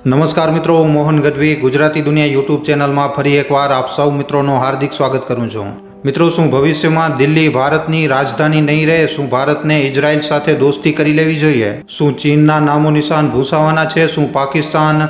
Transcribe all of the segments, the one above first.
નમસ્કાર મિત્રો, હું મોહન ગઢવી ગુજરાતી દુનિયા યુટ્યુબ ચેનલમાં ફરી એકવાર આપ સૌ મિત્રોનો હાર્દિક સ્વાગત કરું છું। મિત્રો, શું ભવિષ્યમાં દિલ્હી ભારતની રાજધાની નહીં રહે? શું ભારતને ઇઝરાયલ સાથે દોસ્તી કરી લેવી જોઈએ? શું ચીનના નામો નિશાન ભૂંસાવાના છે? શું પાકિસ્તાન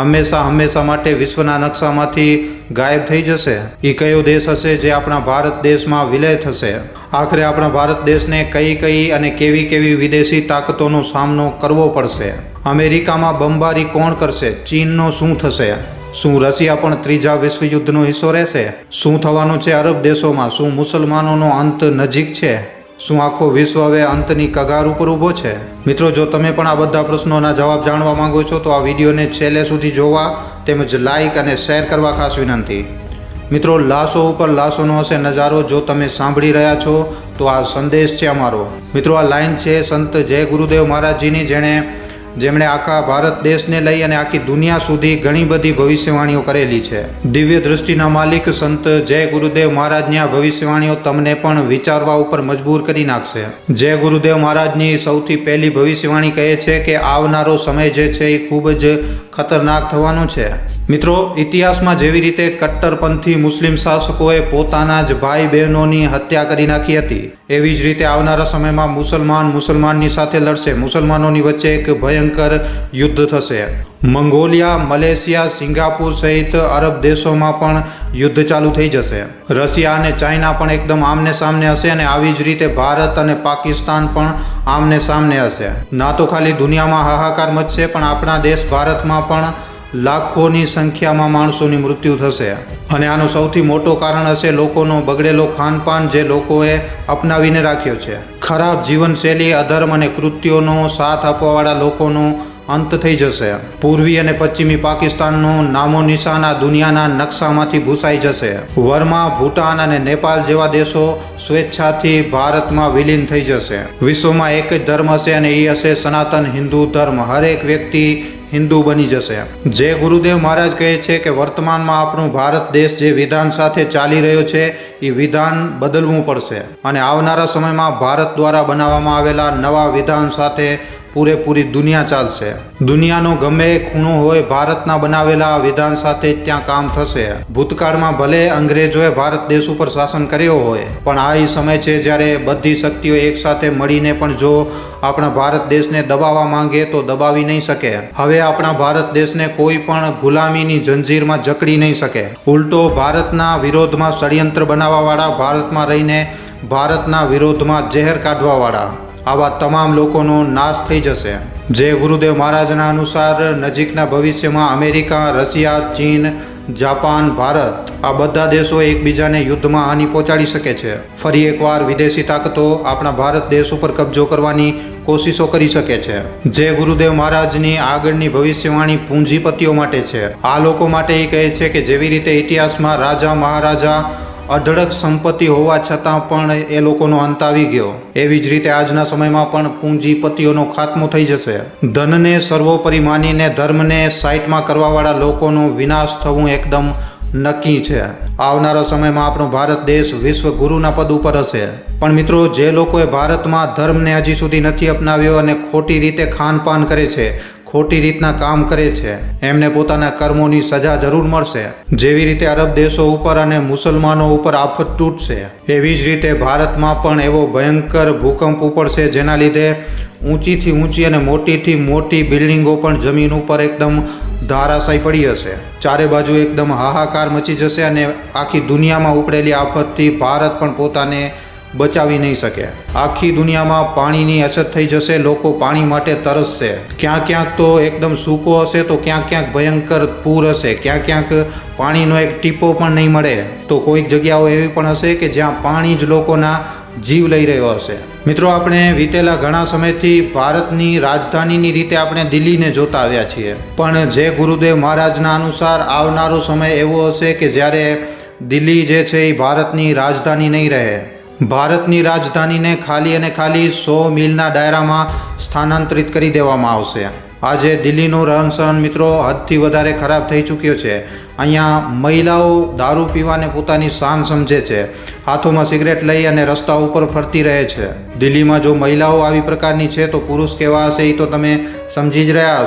હંમેશા માટે વિશ્વના નકશામાંથી ગાયબ થઈ જશે? એ કયો દેશ હશે જે આપણા ભારત દેશમાં વિલય થશે? આખરે આપણા ભારત દેશને કઈ અને કેવી વિદેશી તાકાતોનો સામનો કરવો પડશે? અમેરિકામાં બંબારી કોણ કરશે? ચીનનો શું થશે? શું રશિયા પણ ત્રીજા વિશ્વયુદ્ધનો હિસ્સો રહેશે? શું થવાનું છે અરબ દેશોમાં? શું મુસલમાનોનો અંત નજીક છે? શું આખો વિશ્વ હવે અંતની કગાર ઉપર ઊભો છે? મિત્રો, જો તમે પણ આ બધા પ્રશ્નોના જવાબ જાણવા માંગો છો તો આ વિડીયોને છેલ્લે સુધી જોવા તેમજ લાઇક અને શેર કરવા ખાસ વિનંતી। મિત્રો, લાશો ઉપર લાશોનો હશે નજારો જો તમે સાંભળી રહ્યા છો તો આ સંદેશ છે અમારો। મિત્રો, આ લાઈન છે સંત જય ગુરુદેવ મહારાજજીની, જેમણે આખા ભારત દેશને લઈ અને આખી દુનિયા સુધી ઘણી બધી ભવિષ્યવાણીઓ કરેલી છે। દિવ્ય દૃષ્ટિના માલિક સંત જય ગુરુદેવ મહારાજની આ ભવિષ્યવાણીઓ તમને પણ વિચારવા ઉપર મજબૂર કરી નાખશે। જય ગુરુદેવ મહારાજની સૌથી પહેલી ભવિષ્યવાણી કહે છે કે આવનારો સમય જે છે એ ખૂબ જ ખતરનાક થવાનો છે। મિત્રો, ઇતિહાસમાં જેવી રીતે કટ્ટરપંથી મુસ્લિમ શાસકોએ પોતાના જ ભાઈ બહેનોની હત્યા કરી નાખી હતી, એવી જ રીતે આવનારા સમયમાં મુસલમાનની સાથે લડશે। મુસલમાનોની વચ્ચે એક ભયંકર યુદ્ધ થશે। મંગોલિયા, મલેશિયા, સિંગાપુર સહિત અરબ દેશોમાં પણ યુદ્ધ ચાલુ થઈ જશે। રશિયા અને ચાઇના પણ એકદમ આમને સામને હશે અને આવી જ રીતે ભારત અને પાકિસ્તાન પણ આમને સામને હશે। ના તો ખાલી દુનિયામાં હાહાકાર મચશે, પણ આપણા દેશ ભારતમાં પણ લાખોની સંખ્યામાં માણસોની મૃત્યુ થશે। અને આનું સૌથી મોટું કારણ હશે લોકોનો બગડેલો ખાનપાન જે લોકોએ અપનાવીને રાખ્યો છે। ખરાબ જીવનશૈલી, અધર્મ અને કૃત્યોનો સાથ આપવાવાળા લોકોનો અંત થઈ જશે। પૂર્વી અને પશ્ચિમી પાકિસ્તાનનો નામો નિશાન આ દુનિયાના નકશામાંથી ભૂસાઈ જશે। વર્મા, ભૂટાન અને નેપાળ જેવા દેશો સ્વેચ્છાથી ભારતમાં વિલીન થઈ જશે। વિશ્વમાં એક જ ધર્મ હશે અને એ હશે સનાતન હિન્દુ ધર્મ। હરેક વ્યક્તિ હિન્દુ બની જશે। જે ગુરુદેવ મહારાજ કહે છે કે વર્તમાનમાં આપણું ભારત દેશ જે વિધાન સાથે ચાલી રહ્યો છે એ વિધાન બદલવું પડશે અને આવનારા સમયમાં ભારત દ્વારા બનાવવામાં આવેલા નવા વિધાન સાથે પૂરેપૂરી દુનિયા ચાલશે। દુનિયાનો ગમે ખૂણો હોય, ભારતના બનાવેલા વિધાન સાથે ત્યાં કામ થશે। ભૂતકાળમાં ભલે અંગ્રેજોએ ભારત દેશ ઉપર શાસન કર્યો હોય, પણ આ એ સમય છે જ્યારે બધી શક્તિઓ એકસાથે મળીને પણ જો આપણા ભારત દેશને દબાવવા માંગે તો દબાવી નહીં શકે। હવે આપણા ભારત દેશને કોઈ પણ ગુલામીની જંજીરમાં જકડી નહીં શકે। ઉલટો ભારતના વિરોધમાં ષડયંત્ર બનાવવાવાળા, ભારતમાં રહીને ભારતના વિરોધમાં ઝેર કાઢવાવાળા આવા તમામ લોકોનો નાશ થઈ જશે। જે ગુરુદેવ મહારાજના અનુસાર નજીકના ભવિષ્યમાં અમેરિકા, રશિયા, ચીન, જાપાન, ભારત આ બધા દેશો એકબીજાને યુદ્ધમાં હાનિ પહોંચાડી શકે છે। ફરી એકવાર વિદેશી તાકાતો આપણા ભારત દેશ ઉપર કબજો કરવાની કોશિશો કરી શકે છે। જે ગુરુદેવ મહારાજની આગળની ભવિષ્યવાણી પૂંજીપતિઓ માટે છે। આ લોકો માટે એ કહે છે કે જેવી રીતે ઇતિહાસમાં રાજા મહારાજા અઢળક સંપત્તિ હોવા છતાં પણ એ લોકોનો અંત આવી ગયો, એવી જ રીતે આજના સમયમાં પણ પૂંજીપતિઓનો ખાત્મો થઈ જશે। ધનને સર્વોપરી માનીને ધર્મને સાઈટમાં કરવાવાળા લોકોનો વિનાશ થવું એકદમ નક્કી છે। આવનારા સમયમાં આપણો ભારત દેશ વિશ્વ ગુરુના પદ ઉપર હશે। પણ મિત્રો, જે લોકોએ ભારતમાં ધર્મને હજી સુધી નથી અપનાવ્યો અને ખોટી રીતે ખાનપાન કરે છે, ખોટી રીતના કામ કરે છે, એમને પોતાના કર્મોની સજા જરૂર મળશે। જેવી રીતે અરબ દેશો ઉપર અને મુસલમાનો ઉપર આફત તૂટશે, એવી જ રીતે ભારતમાં પણ એવો ભયંકર ભૂકંપ ઉપડશે જેના લીધે ઊંચીથી ઊંચી અને મોટીથી મોટી બિલ્ડિંગો પણ જમીન ઉપર એકદમ ધારાશાયી પડી હશે। ચારે બાજુ એકદમ હાહાકાર મચી જશે અને આખી દુનિયામાં ઉપડેલી આફતથી ભારત પણ પોતાને બચાવી નહીં શકે। આખી દુનિયામાં પાણીની અછત થઈ જશે। લોકો પાણી માટે તરસશે। ક્યાંક તો એકદમ સૂકો હશે તો ક્યાંક ભયંકર પૂર હશે। ક્યાંક પાણીનો એક ટીપો પણ નહીં મળે તો કોઈક જગ્યાઓ એવી પણ હશે કે જ્યાં પાણી જ લોકોના જીવ લઈ રહ્યો હશે। મિત્રો, આપણે વિતેલા ઘણા સમયથી ભારતની રાજધાનીની રીતે આપણે દિલ્હીને જોતા આવ્યા છીએ, પણ જે ગુરુદેવ મહારાજના અનુસાર આવનારો સમય એવો હશે કે જ્યારે દિલ્હી જે છે એ ભારતની રાજધાની નહીં રહે। ભારતની રાજધાનીને ખાલી અને ખાલી 100 મીલના દાયરામાં સ્થાનાંતરિત કરી દેવામાં આવશે। આજે દિલ્હીનું રહન સહન મિત્રો હદથી વધારે ખરાબ થઈ ચૂક્યો છે। અહીંયા મહિલાઓ દારૂ પીવાને પોતાની શાન સમજે છે, હાથોમાં સિગરેટ લઈ અને રસ્તા ઉપર ફરતી રહે છે। દિલ્હીમાં જો મહિલાઓ આવી પ્રકારની છે તો પુરુષ કેવા હશે એ તો તમે સમજી જ રહ્યા હશો।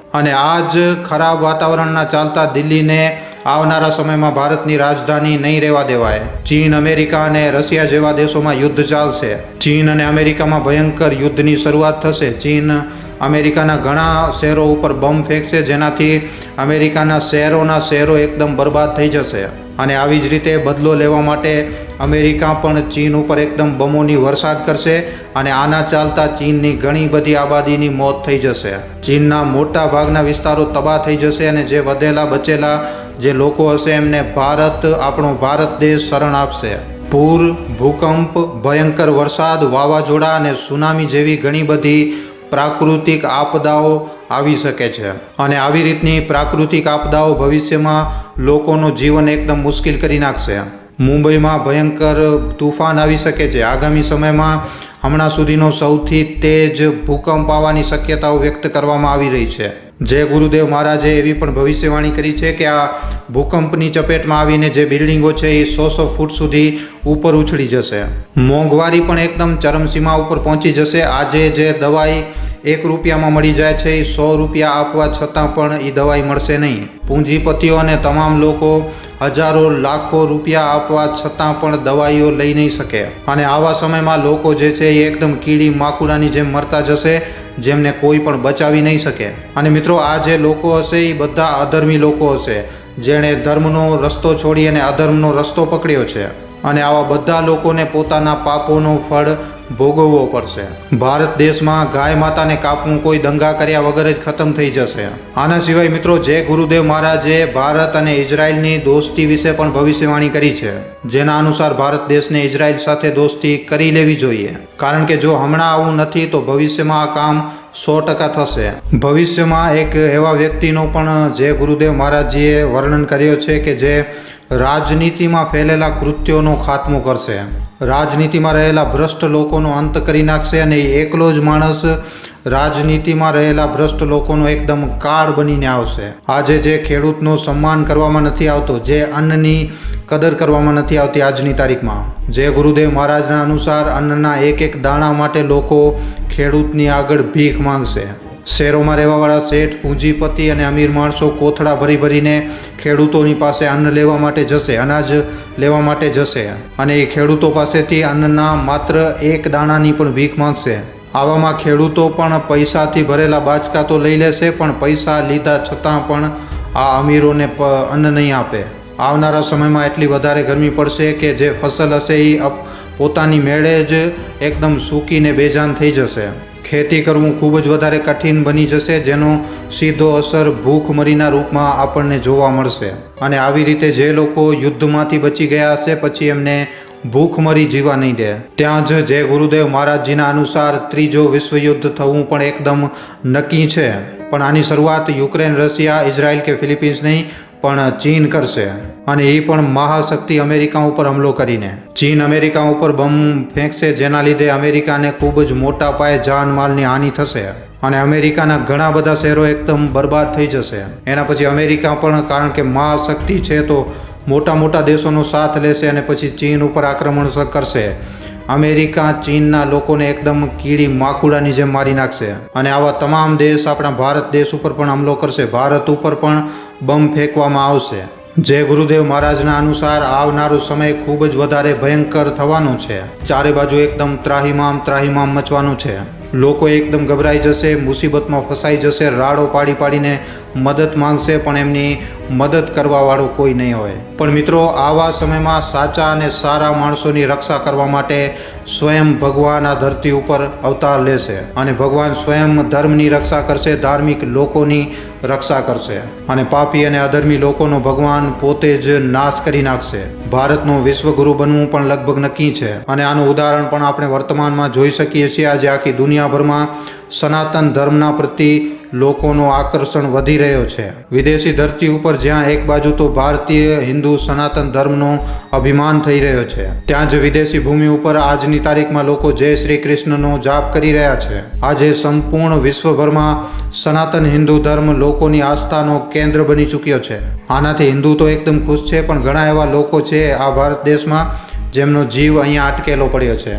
અને આ જ ખરાબ વાતાવરણના ચાલતા દિલ્હીને આવનારા સમયમાં ભારતની રાજધાની નહીં રહેવા દેવાય. ચીન, અમેરિકા અને રશિયા જેવા દેશોમાં યુદ્ધ ચાલશે. ચીન અને અમેરિકામાં ભયંકર યુદ્ધની શરૂઆત થશે. ચીન અમેરિકાના ઘણા શહેરો ઉપર બોમ્બ ફેંકશે, જેનાથી અમેરિકાના શહેરો એકદમ બરબાદ થઈ જશે. અને આવી જ રીતે બદલો લેવા માટે અમેરિકા પણ ચીન ઉપર એકદમ બોમ્બોની વરસાદ કરશે અને આના ચાલતા ચીનની ઘણી બધી આબાદીની મોત થઈ જશે. ચીનના મોટા ભાગના વિસ્તારો તબાહ થઈ જશે અને જે વધેલા બચેલા જે લોકો હશે એમને આપણો ભારત દેશ શરણ આપશે. પૂર, ભૂકંપ, ભયંકર વરસાદ, વાવાઝોડા અને સુનામી જેવી ઘણી બધી પ્રાકૃતિક આપદાઓ આવી શકે છે. અને આવી રીતની પ્રાકૃતિક આપદાઓ ભવિષ્યમાં લોકોનું જીવન એકદમ મુશ્કેલ કરી નાખશે. મુંબઈમાં ભયંકર તુફાન આવી શકે છે. આગામી સમયમાં હમણાં સુધીનો સૌથી તેજ ભૂકંપ આવવાની શક્યતાઓ વ્યક્ત કરવામાં આવી રહી છે. જય ગુરુદેવ મહારાજે એવી પણ ભવિષ્યવાણી કરી છે કે આ ભૂકંપની ચપેટમાં આવીને જે બિલ્ડિંગો છે એ 100 ફૂટ સુધી ઉપર ઉછળી જશે. મોંઘવારી પણ એકદમ ચરમસીમા ઉપર પહોંચી જશે. આજે જે દવાઈ 1 રૂપિયામાં મળી જાય છે એ 100 રૂપિયા આપવા છતાં પણ એ દવાઈ મળશે નહીં. પૂંજીપતિઓ અને તમામ લોકો હજારો લાખો રૂપિયા આપવા છતાં પણ દવાઈઓ લઈ નહીં શકે. અને આવા સમયમાં લોકો જે છે એ એકદમ કીડી માકુડાની જેમ મરતા જશે, જેમને કોઈ પણ બચાવી નહીં શકે. અને મિત્રો, આ જે લોકો હશે એ બધા અધર્મી લોકો હશે, જેણે ધર્મનો રસ્તો છોડી અને અધર્મનો રસ્તો પકડ્યો છે. અને આવા બધા લોકોને પોતાના પાપોનો ફળ ભોગવવો પડશે. ભારત દેશમાં ગાય માતાને કાપવું કોઈ દંગા કર્યા વગર જ ખતમ થઈ જશે. આના સિવાય મિત્રો, જય ગુરુદેવ મહારાજે ભારત અને ઇઝરાયલની દોસ્તી વિશે પણ ભવિષ્યવાણી કરી છે, જેના અનુસાર ભારત દેશને ઇઝરાયલ સાથે દોસ્તી કરી લેવી જોઈએ. કારણ કે જો હમણાં આવું નથી તો ભવિષ્યમાં આ કામ 100% થશે. ભવિષ્યમાં એક એવા વ્યક્તિનો પણ જય ગુરુદેવ મહારાજજીએ વર્ણન કર્યો છે કે જે રાજનીતિમાં ફેલેલા કૃત્યોનો ખાત્મો કરશે, રાજનીતિમાં રહેલા ભ્રષ્ટ લોકોનો અંત કરી નાખશે. અને એકલો જ માણસ રાજનીતિમાં રહેલા ભ્રષ્ટ લોકોનો એકદમ કાળ બનીને આવશે. આજે જે ખેડૂતનું સન્માન કરવામાં નથી આવતો, જે અન્નની કદર કરવામાં નથી આવતી આજની તારીખમાં, જે ગુરુદેવ મહારાજના અનુસાર અન્નના એક દાણા માટે લોકો ખેડૂતની આગળ ભીખ માંગશે. શહેરોમાં રહેવાવાળા શેઠ, પૂંજીપતિ અને અમીર માણસો કોથળા ભરીને ખેડૂતોની પાસે અન્ન લેવા માટે જશે, અનાજ લેવા માટે જશે. અને એ ખેડૂતો પાસેથી અન્નના માત્ર 1 દાણાની પણ ભીખ માંગશે. આવામાં ખેડૂતો પણ પૈસાથી ભરેલા બાચકા તો લઈ લેશે, પણ પૈસા લીધા છતાં પણ આ અમીરોને અન્ન નહીં આપે. આવનારા સમયમાં એટલી વધારે ગરમી પડશે કે જે ફસલ હશે એ પોતાની મેળે જ એકદમ સૂકીને બેજાન થઈ જશે. ખેતી કરવું ખૂબ જ વધારે કઠિન બની જશે, જેનો સીધો અસર ભૂખમરીના રૂપમાં આપણને જોવા મળશે. અને આવી રીતે જે લોકો યુદ્ધમાંથી બચી ગયા હશે પછી એમને ભૂખમરી જીવા નહીં દે. ત્યાં જ જય ગુરુદેવ મહારાજજીના અનુસાર 3જો વિશ્વયુદ્ધ થવું પણ એકદમ નક્કી છે. પણ આની શરૂઆત યુક્રેન, રશિયા, ઇઝરાયલ કે ફિલિપિન્સ નહીં પણ ચીન કરશે. અને એ પણ મહાશક્તિ અમેરિકા ઉપર હુમલો કરીને. ચીન અમેરિકા ઉપર બોમ્બ ફેંકશે, જેના લીધે અમેરિકાને ખૂબ જ મોટા પાયે જાનમાલની હાનિ થશે. અને અમેરિકાના ઘણા બધા શહેરો એકદમ બરબાદ થઈ જશે. એના પછી અમેરિકા પણ, કારણ કે મહાશક્તિ છે તો મોટા દેશોનો સાથ લેશે અને પછી ચીન ઉપર આક્રમણ કરશે. અમેરિકા ચીનના લોકોને એકદમ કીડી માકુડાની જેમ મારી નાખશે. અને આવા તમામ દેશ આપણા ભારત દેશ ઉપર પણ હુમલો કરશે. ભારત ઉપર પણ બોમ્બ ફેંકવામાં આવશે. જય ગુરુદેવ મહારાજના અનુસાર આવનારો સમય ખૂબ જ વધારે ભયંકર થવાનું છે. ચારે બાજુ એકદમ ત્રાહિમામ મચવાનું છે. લોકો એકદમ ગભરાઈ જશે, મુસીબતમાં ફસાઈ જશે, રાડો પાડીને મદદ માંગશે, પણ એમની મદદ કરવાવાળો કોઈ નહીં હોય. પણ મિત્રો, આવા સમયમાં સાચા અને સારા માણસોની રક્ષા કરવા માટે સ્વયં ભગવાન આ ધરતી ઉપર અવતાર લેશે. અને ભગવાન સ્વયં ધર્મની રક્ષા કરશે, ધાર્મિક લોકોની રક્ષા કરશે. અને પાપી અને અધર્મી લોકોનો ભગવાન પોતે જ નાશ કરી નાખશે. ભારતનો વિશ્વગુરુ બનવું પણ લગભગ નક્કી છે. અને આનું ઉદાહરણ પણ આપણે વર્તમાનમાં જોઈ શકીએ છીએ. આજે આખી દુનિયાભરમાં સનાતન ધર્મના પ્રતિ લોકોનું આકર્ષણ વધી રહ્યો છે. વિદેશી ધરતી ઉપર જ્યાં એક બાજુ તો ભારતીય હિન્દુ સનાતન ધર્મનો અભિમાન થઈ રહ્યો છે, ત્યાં જ વિદેશી ભૂમિ ઉપર આજની તારીખમાં લોકો જય શ્રી કૃષ્ણનો જાપ કરી રહ્યા છે. આજે સંપૂર્ણ વિશ્વભરમાં સનાતન હિન્દુ ધર્મ લોકોની આસ્થાનો કેન્દ્ર બની ચૂક્યો છે. આનાથી હિન્દુ તો એકદમ ખુશ છે, પણ ઘણા એવા લોકો છે આ ભારત દેશમાં જેમનો જીવ અહીંયા અટકેલો પડ્યો છે.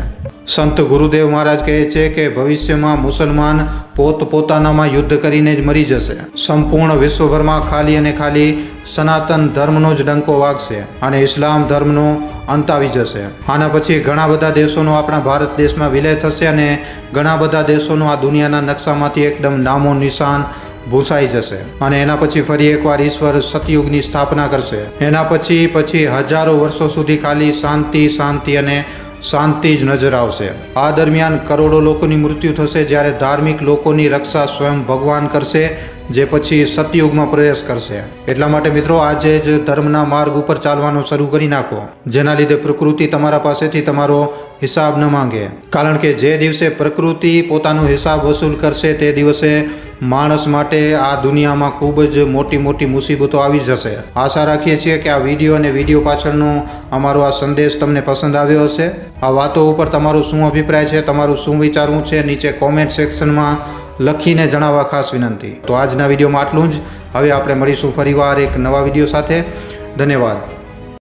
સંત ગુરુદેવ મહારાજ કહે છે કે ભવિષ્યમાં મુસલમાન પોતપોતાનામાં યુદ્ધ કરીને જ મરી જશે. સંપૂર્ણ વિશ્વભરમાં ખાલી અને ખાલી સનાતન ધર્મનો જ ડંકો વાગશે અને ઇસ્લામ ધર્મનો અંત આવી જશે. આના પછી ઘણા બધા દેશોનો આપણા ભારત દેશમાં વિલય થશે અને ઘણા બધા દેશોનો આ દુનિયાના નકશામાંથી એકદમ નામો નિશાન ભૂસાઈ જશે અને એના પછી ફરી એકવાર ઈશ્વર સતયુગની સ્થાપના કરશે. એના પછી હજારો વર્ષો સુધી ખાલી શાંતિ શાંતિ અને શાંતિ જ નજર આવશે. આ દરમિયાન કરોડો લોકોની મૃત્યુ થશે જ્યારે ધાર્મિક લોકોની રક્ષા સ્વયં ભગવાન કરશે, જે પછી સતયુગમાં પ્રવેશ કરશે. એટલા માટે મિત્રો આજે જ ધર્મના માર્ગ ઉપર ચાલવાનું શરૂ કરી નાખો, જેના લીધે પ્રકૃતિ તમારા પાસેથી તમારો હિસાબ ન માંગે. કારણ કે જે દિવસે પ્રકૃતિ પોતાનો હિસાબ વસૂલ કરશે તે દિવસે માણસ માટે આ દુનિયામાં ખૂબ જ મોટી મોટી મુસીબતો આવી જશે. આશા રાખીએ છીએ કે આ વિડીયો અને વિડીયો પાછળનો અમારો આ સંદેશ તમને પસંદ આવ્યો હશે. આ વાતો ઉપર તમારો શું અભિપ્રાય છે, તમારું શું વિચારવું છે, નીચે કોમેન્ટ સેક્શનમાં લખીને જણાવવા ખાસ વિનંતી. તો આજના વિડીયોમાં આટલું જ. હવે આપણે મળીશું ફરીવાર એક નવા વિડીયો સાથે. ધન્યવાદ.